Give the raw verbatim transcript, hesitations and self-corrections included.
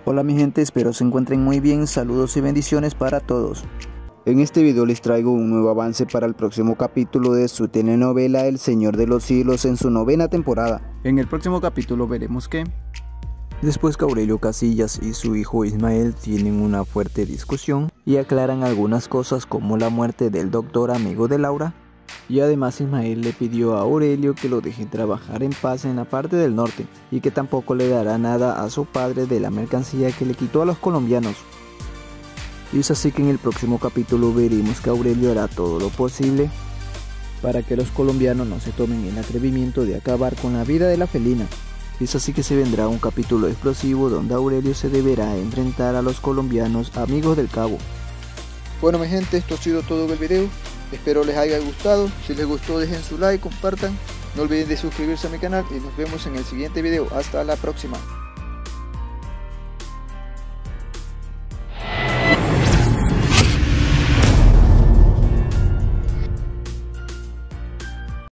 Hola mi gente, espero se encuentren muy bien, saludos y bendiciones para todos. En este video les traigo un nuevo avance para el próximo capítulo de su telenovela El Señor de los Cielos en su novena temporada. En el próximo capítulo veremos que después que Aurelio Casillas y su hijo Ismael tienen una fuerte discusión y aclaran algunas cosas como la muerte del doctor amigo de Laura, y además Ismael le pidió a Aurelio que lo deje trabajar en paz en la parte del norte y que tampoco le dará nada a su padre de la mercancía que le quitó a los colombianos. Y es así que en el próximo capítulo veremos que Aurelio hará todo lo posible para que los colombianos no se tomen el atrevimiento de acabar con la vida de la felina. Es así que se vendrá un capítulo explosivo donde Aurelio se deberá enfrentar a los colombianos amigos del cabo. Bueno mi gente, esto ha sido todo el video. Espero les haya gustado. Si les gustó dejen su like, compartan. No olviden de suscribirse a mi canal y nos vemos en el siguiente video. Hasta la próxima.